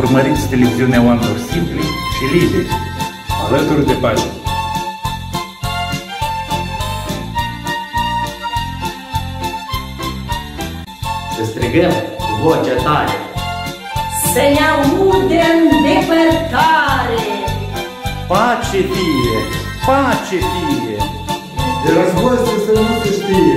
Urmăriți televiziunea Oamenilor Simpli și Lideri, alături de pace. Să strigăm cu voce tare, să ne audem depărtare. Pace fie, pace fie, de război să nu se știe.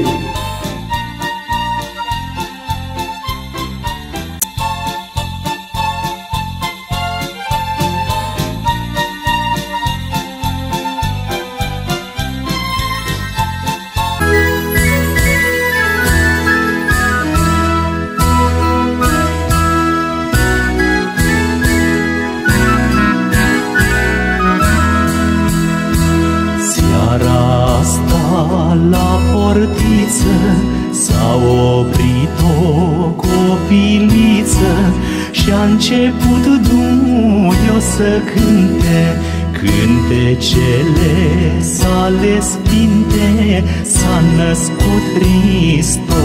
La portiță s-a oprit o copiliță și-a început duios să cânte cântecele sale sfinte. S-a născut Hristos,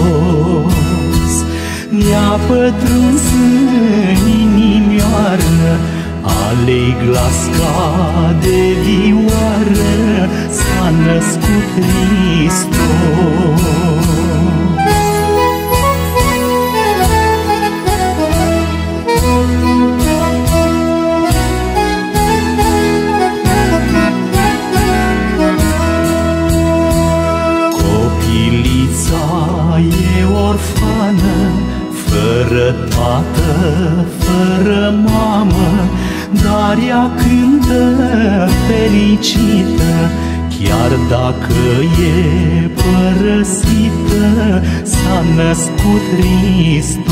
mi-a pătruns în inimioară, ale-i glas ca de vioară, s-a născut Hristos. Copilița e orfană, fără tată, fără mamă, dar ea cântă fericită, chiar dacă e părăsită. S-a născut Hristos,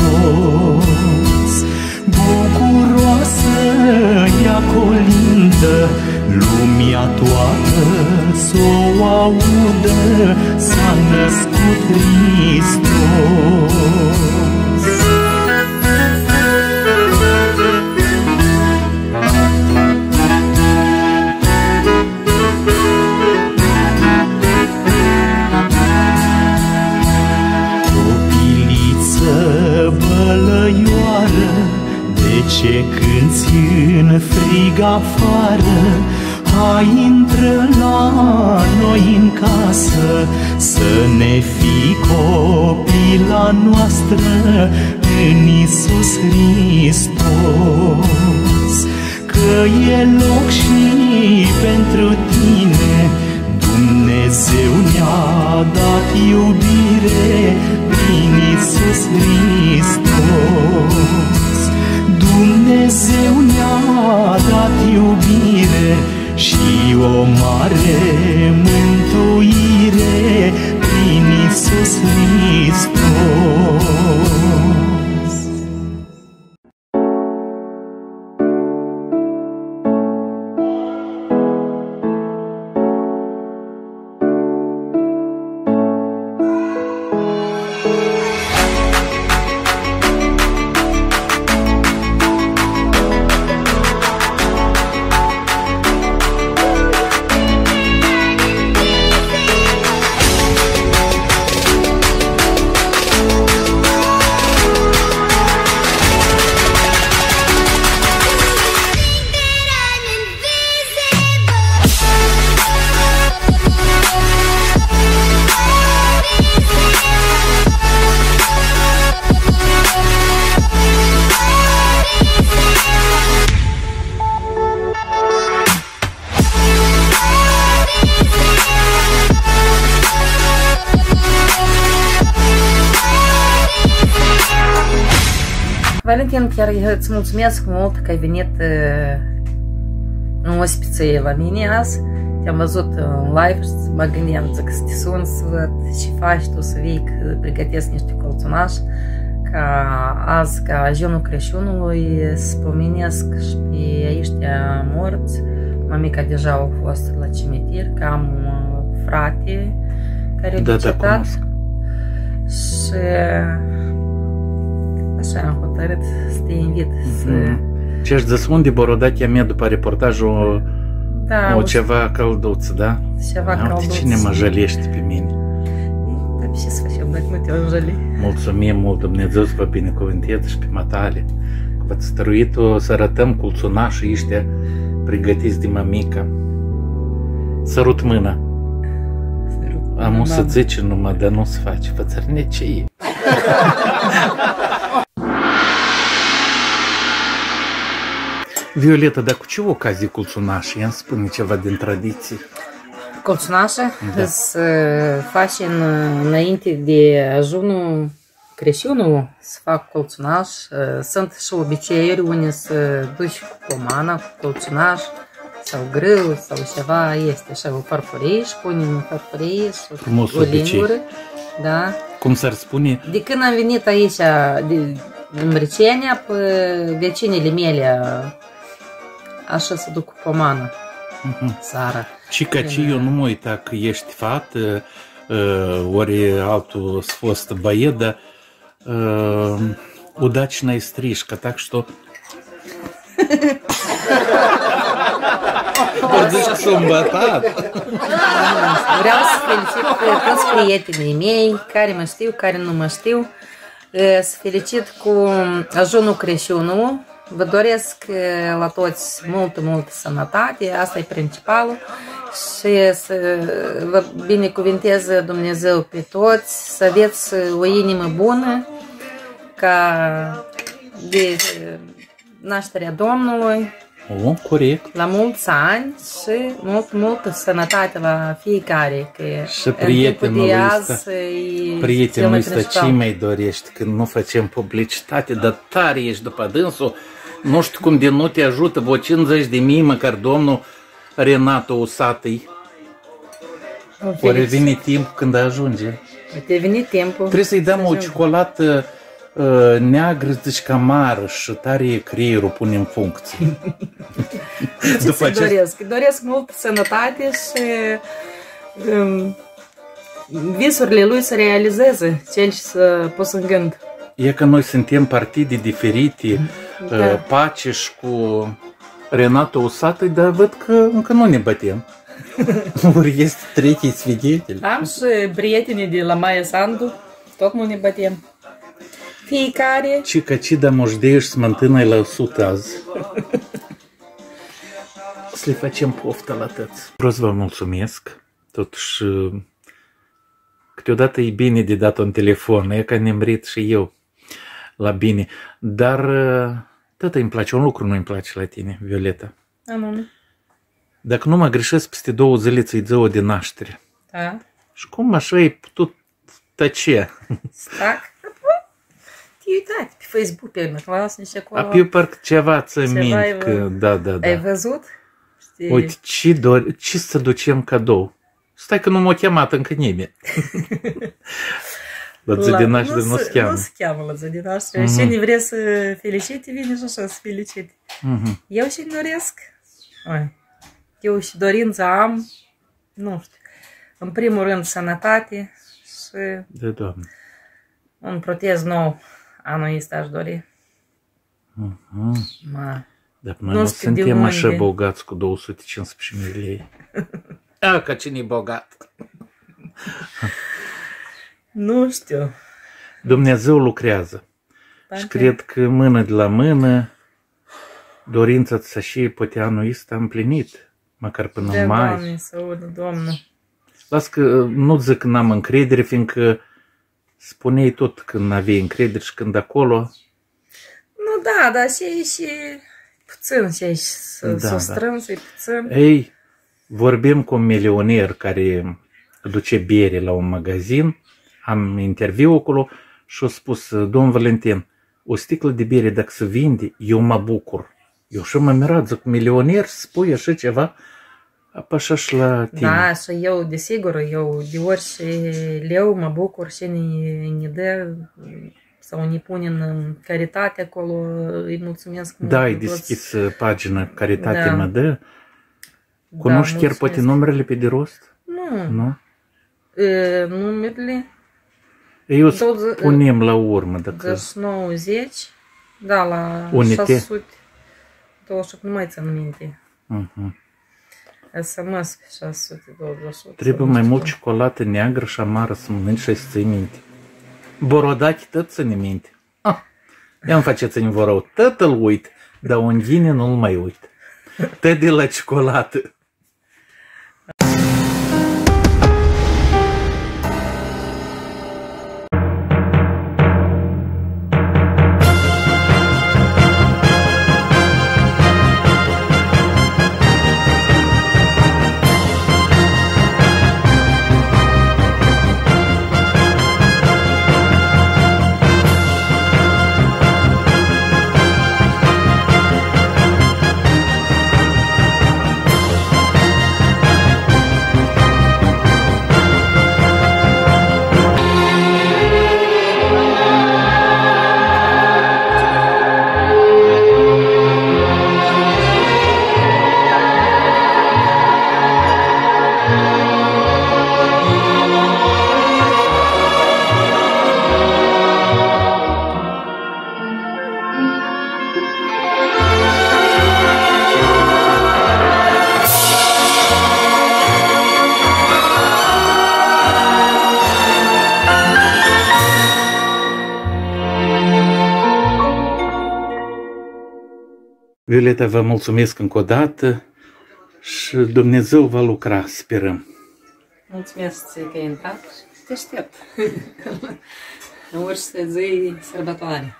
bucuroasă ea colindă, lumea toată s-o audă. S-a născut Hristos. Bălăioară, de ce cânți în frig afară? Hai, intră la noi în casă, să ne fii copila noastră în Iisus Hristos. Că e loc și pentru tine, Dumnezeu ne-a dat iubire prin Iisus Hristos. Dumnezeu ne-a dat iubire și o mare mântuire prin Iisus Hristos. Valentin, chiar îți mulțumesc mult că ai venit în ospiță la mine azi. Te-am văzut în live și mă gândeam, zic, să te sun să văd ce faci tu, să vii, că pregătesc niște colțunași ca azi, ca ajunul Crăciunului, să pomenesc și pe ăștia morți. Mamica deja a fost la cimitir, că am un frate care a decetat și așa am hotărât să te invit să... Ce-și de unde Borodat i-a după reportajul o ceva călduț, da? Ceva călduț. Cine mă jălește pe mine? Dar ce să facem dacă nu te-am jăli? Mulțumim mult, Dumnezeu să vă binecuvânteze și pe matale. v-ați stăruit-o să arătăm culțunașii ăștia pregătiți de mămică. Sărut mâna. Am o să zice numai, dar nu se face. Vă țărnecei. Violeta, dar cu ce ocazie culțunașii? Ia-mi spune ceva din tradiții. Colțunașa se face înainte de ajunul Crăciunul, se fac colțunaș. Sunt și obiceiuri unde să duci cu pomana, cu colțunaș sau grâu sau ceva, este așa o farfurie și punem în farfurie și o lingură. Da. Cum s-ar spune? De când am venit aici în Bricenia, pe vecinile mele așa se duc cu pomană. Sara. Și că eu nu mă uita că ești fată, ori altul a fost băiet, dar удачная стрижка, так что... Vreau să felicit toți prietenii mei care mă știu, care nu mă știu. Să felicit cu ajunul Crăciunului. Vă doresc la toți multă sănătate, asta e principalul. Și să vă binecuvinteze Dumnezeu pe toți, să aveți o inimă bună ca de nașterea Domnului. Corect. La mulți ani și multă sănătate la fiecare. Că și prietenul ăsta ce mai dorești când nu facem publicitate, dar tare ești după dânsul. Nu știu cum de nu te ajută vreo 50.000, măcar domnul Renato Usatăi. Ori vine timp când ajunge. Te vine timpul. Trebuie să-i dăm o ciocolată neagră, zici ca mară și tare creierul pune în funcție. Ce doresc? Doresc multă sănătate și visurile lui să realizeze cel ce să pus în gând. E că noi suntem partide diferite, Paceș cu Renato Usatăi, dar văd că încă nu ne batem. Ori este tretий свидетель. Am și prietenii de la Maia Sandu, tot nu ne batem. Fiecare... Ci da moșdeiești smântână la 100 azi. Să le facem poftă la tăți. Vreau să vă mulțumesc. Totuși, câteodată e bine de dat un telefon, e că ne-am rit și eu la bine. Dar tătă îmi place, un lucru nu îmi place la tine, Violeta. Anume. Dacă nu mă greșesc, peste 2 zile ți-i ziua de naștere. Da. Și cum așa ai putut tăce? Stac. Te uitați pe Facebook, pe clasici acolo. Apiu parcă ceva ți mint că da. Ai văzut? Știi? Uite, ce să ducem cadou? Stai că nu m-a chemat încă nimeni. La zi de naștere nu se cheamă. Nu se cheamă la zi de naștere. Și cine vrea să felicite, vine și așa să felicite. Eu și doresc. Eu și dorință am, nu știu, în primul rând sănătate și de Doamne. Un protez nou anul ăsta aș dori. Dar noi nu suntem așa bogați cu 215 lei. Ca cine e bogat? Nu știu. Dumnezeu lucrează. Și cred că mână de la mână dorința să și poate anul ăsta împlinit. Măcar până în mai. Doamne, să audă, Doamne. Las că nu zic că n-am încredere, fiindcă spuneai tot când aveai încredere și când acolo... Nu, da, dar și puțin, și s-o strâns, e puțin. Ei, vorbim cu un milioner care duce biere la un magazin, am interviu acolo și a spus, domn Valentin, o sticlă de biere dacă se vinde, eu mă bucur. Eu și mă mirat, zic, milioner, spui așa ceva, așa și la tine. Da, și eu, desigur, eu de orice leu mă bucur și ne dă sau ne pune în caritate acolo, îi mulțumesc mult. Da, ai deschis pagina Caritate mă dă. Cunoști chiar poate numerele pe de rost? Nu. Numerele? Eu spunem la urmă. 90, da, la 600. 28, nu mai țin minte. SMS 628. Trebuie mai mult ciocolată neagră și amară să mănânci și să ții minte. Borodache tot ține minte. Ia îmi faceți-mi vă rău, tătă-l uit, dar un ghine nu-l mai uit. Tă de la ciocolată. Violeta, vă mulțumesc încă o dată și Dumnezeu va lucra, sperăm. Mulțumesc că ai intrat și te aștept. În orice zi sărbătoare.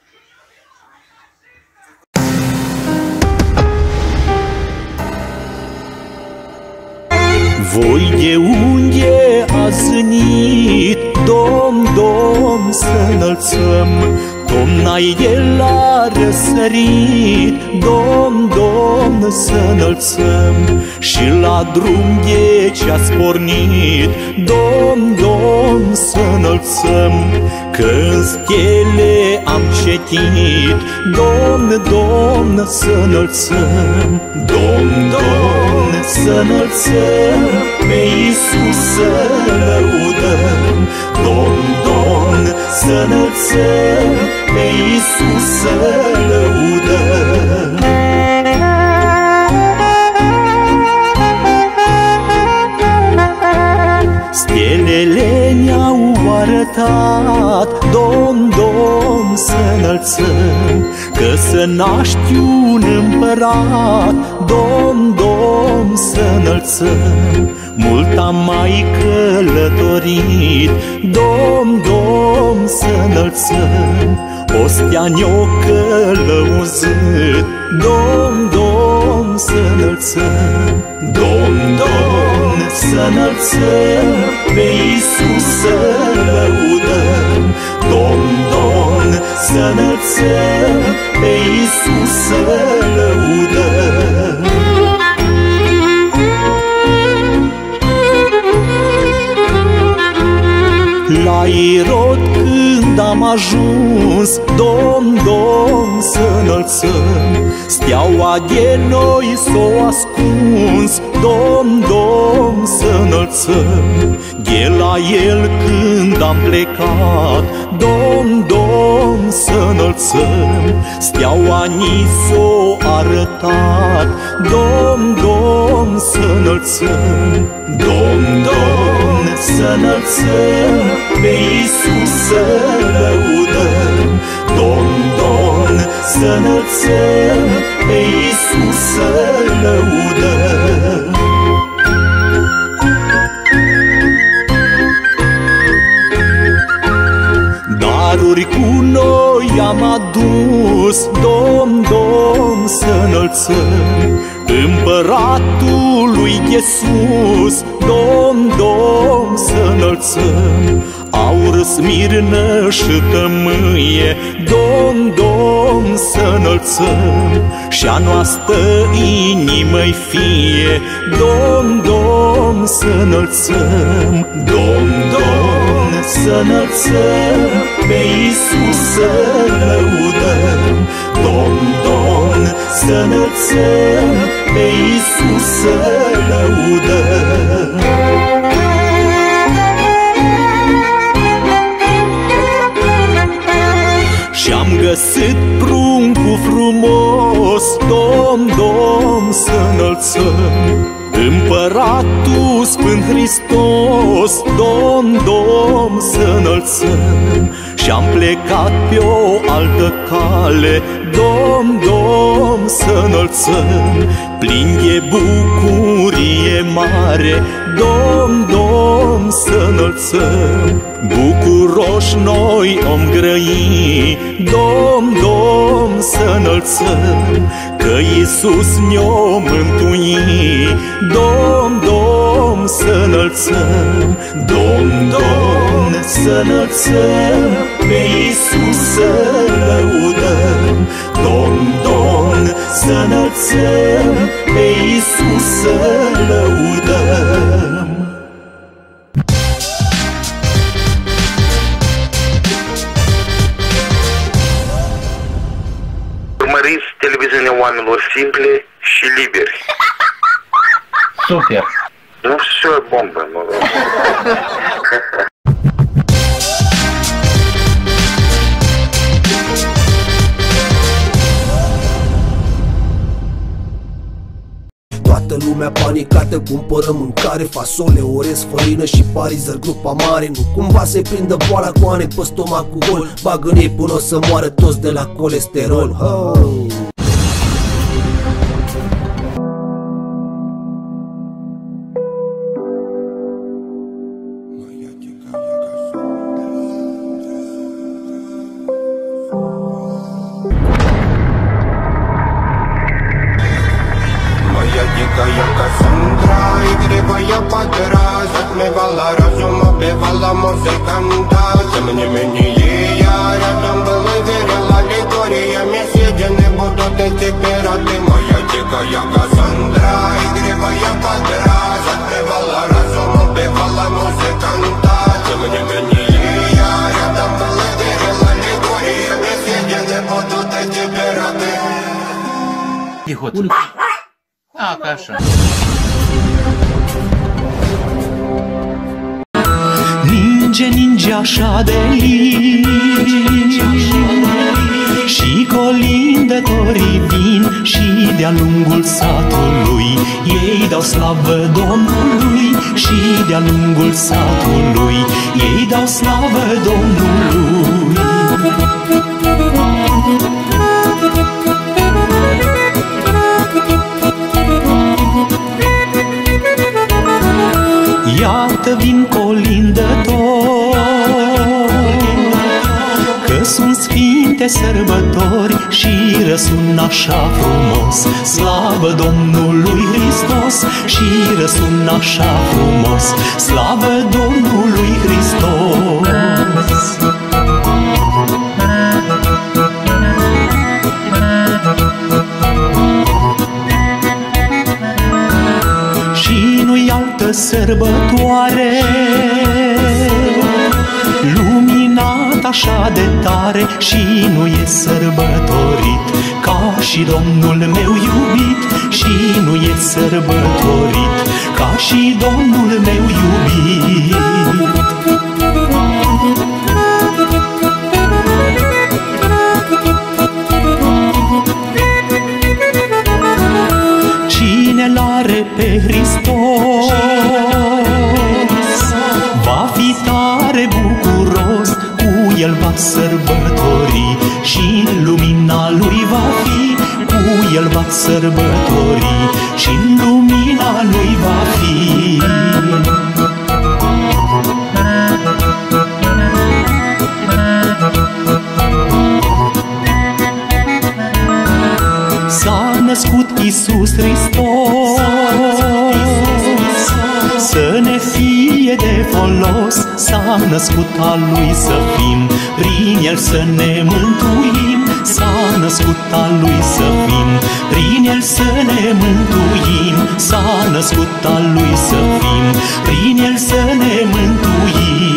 Voi de unde ați venit, Domn, să înălțăm, Domn-ai de la răsărit, Domn, să înălțăm, și la drum de ce-ați pornit, Domn, să înălțăm, că în stele am citit, Domn, să înălțăm, Domn, să înălțăm, pe Iisus să lăudăm, Domn, să înălțăm, pe Iisus să lăudăm. Stelele ne-au arătat, Domn, să înălțăm, că să naști un împărat, Domn, să înălțăm. Mult am mai călătorit, Domn, să înălțăm, ostea ne-o călăuzit, Domn, să înălțăm, Domn, să înălțăm, pe Iisus să lăudăm, Domn, să înălțăm, pe Iisus să lăudăm. La Irod când am ajuns, Domn, să înălțăm, steaua de noi s-o ascuns, Domn, să înălțăm, de la el când am plecat, Domn, să înălțăm, steaua ni s-o arătat, Domn, să înălțăm, Domn, să înălțăm, pe Iisus să lăudăm, Domn, să înălțăm, pe Iisus să lăudăm. Daruri cu noi am adus, Domn, să înălțăm, Împăratul lui Iisus, Domn, să înălțăm, aur, smirnă și tămâie, Domn, să înălțăm, și-a noastră inimă-i fie, Domn, să înălțăm, Domn, să înălțăm, pe Iisus să lăudăm, Domn, să înălțăm, pe Iisus să lăudăm. Și-am găsit pruncul frumos, Domn, să înălțăm, Împăratul Sfânt Hristos, Domn, Domn să înălțăm. Și-am plecat pe o altă cale, Domn, Domn să înălțăm. Plin de bucurie mare, Domn, Domn să înălțăm. Bucuroși noi om grăi, Domn, Domn să înălțăm. Că Iisus ne-o mântui, Domn, Domn să înălțăm. Domn, Domn să înălțăm, pe Iisus să lăudăm. Domn, Domn să înălțăm, pe Iisus să lăudăm. Urmăriți televiziunea oamenilor simple și liberi. Super! Nu știu, bombă, mă rog. Toată lumea panicată, cumpără mâncare, fasole, orez, făină și parizări, grupa mare. Nu cumva se prindă boala cu ane pe stomacul gol. Bagă în ei până o să moară toți de la colesterol. Я Кассандра, игривая подра, затмевала разум, убивала музыканта. Тем не менее я рядом был и верил аллегориями. Съедены будут эти пираты. Моя дикая Кассандра, игривая подра, затмевала разум, убивала музыканта. Тем не менее я рядом был и верил аллегориями. Съедены будут эти пираты. Тихо. А, așa. Ninge, ninge așa de lin, și colindătorii vin și de-a lungul satului ei dau slavă Domnului, și de-a lungul satului ei dau slavă Domnului. Iată vin colindători, că sunt sfinte sărbători și răsună așa frumos. Slavă Domnului Hristos și răsună așa frumos. Slavă Domnului Hristos. Și nu-i altă sărbătoare luminat așa de tare, și nu e sărbătorit ca și Domnul meu iubit, și nu e sărbătorit ca și Domnul meu iubit. Cine l-are pe Hristos va fi tare bucuros, cu el va sărbători și în lumina lui va fi, cu el va sărbători și în lumina lui va fi. S-a născut Iisus Hristos să ne fie de folos, s-a născut al Lui să fim, prin El să ne mântuim. S-a născut al Lui să fim, prin El să ne mântuim. S-a născut al Lui să fim, prin El să ne mântuim.